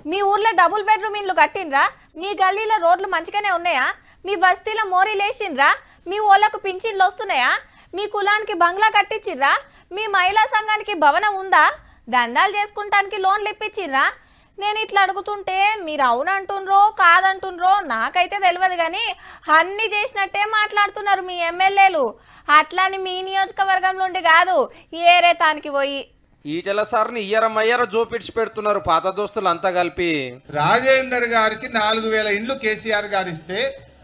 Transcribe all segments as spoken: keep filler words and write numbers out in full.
మీ ఊర్లో double bedroom ఇల్లు కట్టిండ్రా? మీ గల్లీలో రోడ్లు మంచిగానే ఉన్నాయా? మీ బస్తీలో మోరీలు వేసిండ్రా? మీ ఊళ్ళకు పింఛన్లు వస్తున్నాయా? మీ కులానికి బంగ్లా కట్టించిర్రా? మీ మహిళా సంఘానికి భవనం ఉందా? దందాలు చేసుకుంటానికి లోన్లు ఇప్పించిర్రా? నేను ఇట్లా అడుగుతుంటే మీరు అవునంటుండ్రో కాదంటుండ్రో నాకైతే తెలియదు, కానీ అన్ని చేసినట్టే మాట్లాడుతున్నారు మీ ఎమ్మెల్యేలు. అట్లాని మీ నియోజకవర్గంలో ఉండి కాదు, ఏరే తానికి పోయి ఈటెల సార్ని ఇయ్యరమయ్యర జోపిడ్చి పెడుతున్నారు పాత దోస్తులు అంతా కలిపి. రాజేందర్ గారికి నాలుగు వేల ఇండ్లు కేసీఆర్ గారు ఇస్తే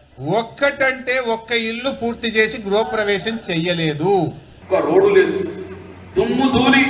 ఒక్కటంటే ఒక్క ఇల్లు పూర్తి చేసి గృహప్రవేశం చెయ్యలేదు. రోడ్డు లేదు, దుమ్ము ధూళి,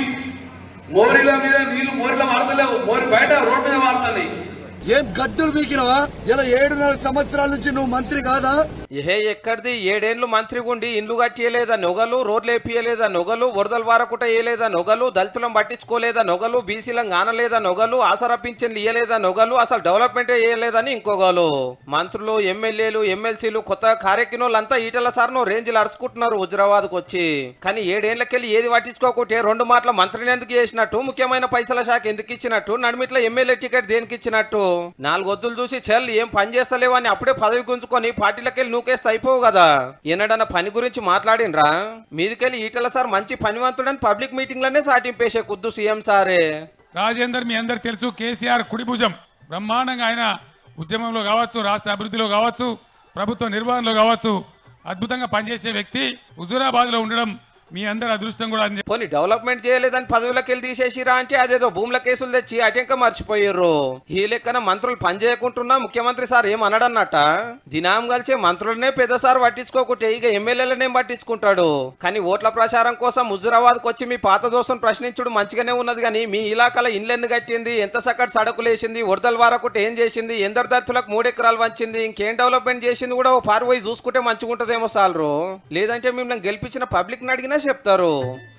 మోరిల మీద నీళ్లు మోరిలో వాడతలేవు, మోరి బయట రోడ్డు మీద వాడుతున్నాయి. ఏం గడ్డలు పీకినవా? ఇలా ఏడున్నర సంవత్సరాల నుంచి నువ్వు మంత్రి కాదా? ఏ ఎక్కడిది ఏడేళ్లు మంత్రి ఉండి ఇండ్లు కట్టియలేదా నొగలు, రోడ్లు వేపియలేదా నొగలు, వరదలు వారకుట వేయలేదా నొగలు, దళితులం పట్టించుకోలేదా నొగలు, బీసీలం గానలేదా నొగలు, ఆసరా పింఛన్లు ఇయ్యలేదా నొగలు, అసలు డెవలప్మెంట్ చేయలేదని ఇంకొగలు. మంత్రులు ఎమ్మెల్యేలు ఎమ్మెల్సీలు కొత్తగా కారెక్కినోళ్ళంతా ఈటల సార్ను రేంజ్లు అరుచుకుంటున్నారు హుజరాబాద్కు వచ్చి. కానీ ఏడేళ్లకెళ్ళి ఏది పట్టించుకోకుంటే రెండు మాటల మంత్రిని ఎందుకు చేసినట్టు, ముఖ్యమైన పైసల శాఖ ఎందుకు ఇచ్చినట్టు, నడిమిట్ల ఎమ్మెల్యే టికెట్ దేనికి ఇచ్చినట్టు, నాలుగు వద్దులు చూసి చెల్ ఏం పని చేస్తలేవు అని అప్పుడే పదవి గుంజుకొని పార్టీలకెళ్ళి నూకేస్తే అయిపోవు కదా. ఏనాడన్న పని గురించి మాట్లాడినరా? మీదికెళ్ళి ఈటల సార్ మంచి పనివంతుడని పబ్లిక్ మీటింగ్ లోనే సాటింపేసే కుద్దు సీఎం సారే. రాజేందర్ మీ అందరు తెలుసు, కేసీఆర్ కుడి భుజం. బ్రహ్మాండంగా ఆయన ఉద్యమంలో కావచ్చు, రాష్ట్ర అభివృద్ధిలో కావచ్చు, ప్రభుత్వ నిర్వహణలో కావచ్చు అద్భుతంగా పనిచేసే వ్యక్తి. హుజూరాబాద్ లో ఉండడం మీ అందరు అదృష్టం కూడా. పోనీ డెవలప్మెంట్ చేయలేదని పదవులకు వెళ్ళి తీసేసిరా అంటే అదేదో భూముల కేసులు తెచ్చి అటెంక మర్చిపోయారు. ఈ లెక్కన మంత్రులు పని చేయకుంటున్నా ముఖ్యమంత్రి సార్ ఏం అనడన్నట. దినాం కలిసే మంత్రులనే పెద్ద సార్ పట్టించుకోకుంటే ఇక ఎమ్మెల్యేలనే పట్టించుకుంటాడు. కానీ ఓట్ల ప్రచారం కోసం హుజూరాబాద్కు వచ్చి మీ పాత దోస్తును ప్రశ్నించుడు మంచిగానే ఉన్నది, కానీ మీ ఇలాకాల ఇండ్లెన్ను కట్టింది, ఎంత సక్కటి సడకులేసింది, వరదల వారకుంటే ఏం చేసింది, ఎందరు దళితులకు మూడెకరాలు వంచింది, ఇంకేం డెవలప్మెంట్ చేసింది కూడా ఓ పారు పోయి చూసుకుంటే మంచిగా ఉంటదేమో సాలరు. లేదంటే మిమ్మల్ని గెలిపించిన పబ్లిక్ అడిగినా చెప్తారు.